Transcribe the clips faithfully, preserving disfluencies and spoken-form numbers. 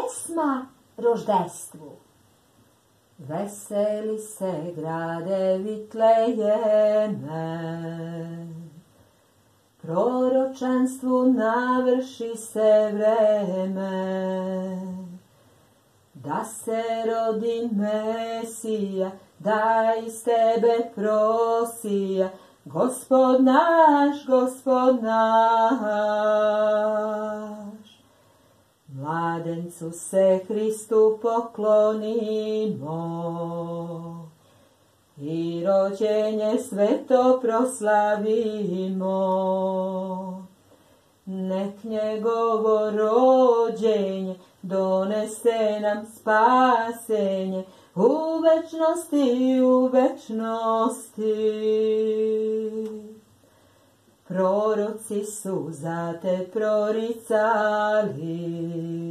pjesma roždestvu. Veseli se grade Vitlejeme, proročanstvu navrši se vreme, da se rodi Mesija, da iz tebe prosija, Gospod naš, Gospod naš. Mladencu se Hristu poklonimo i rođenje sveto proslavimo. Nek njegovo rođenje donese nam spasenje u večnosti, u večnosti. Proroci su za te proricali,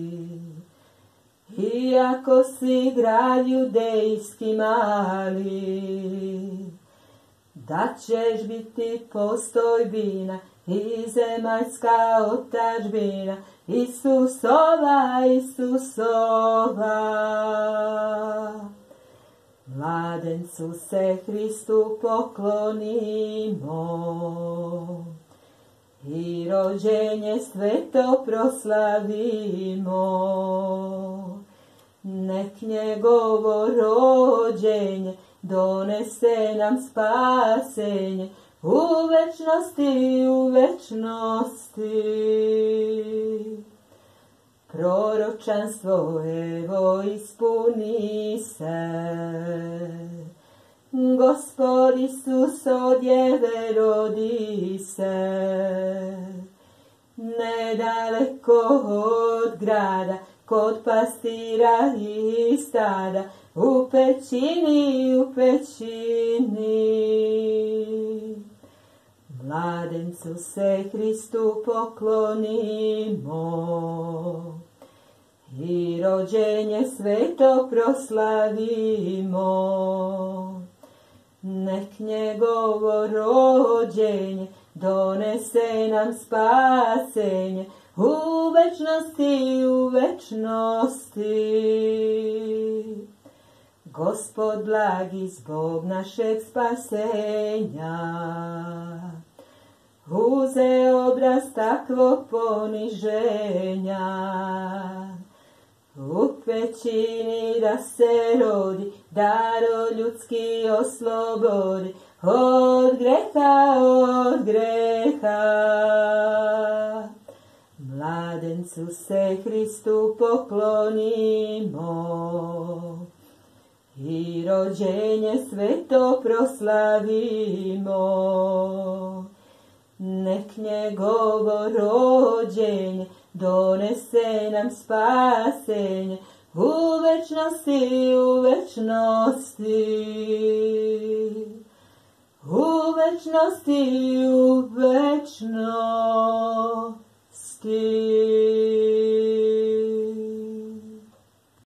iako si grad judejski mali, da ćeš biti postojbina i zemaljska otačbina, Isusova, Isusova. Mladencu se Hristu poklonimo i rođenje sveto proslavimo. Nek njegovo rođenje donese nam spasenje u večnosti, u večnosti. Proročanstvo evo ispuni se, Gospod Isus od djeve rodi se. Nedaleko od grada, kod pastira i stada, u pećini, u pećini. Mladencu se Hristu poklonimo i rođenje sveto proslavimo. Nek njegovo rođenje donese nam spasenje u večnosti, u večnosti. Gospod blagi zbog našeg spasenja uze obraz takvog poniženja, u pećini da se rodi, daro ljudski oslobodi, od greha, od greha. Mladencu se Hristu poklonimo i rođenje sveto proslavimo. Nek njegovo rođenje donese nam spasenje u večnosti, u večnosti. U večnosti, u večnosti.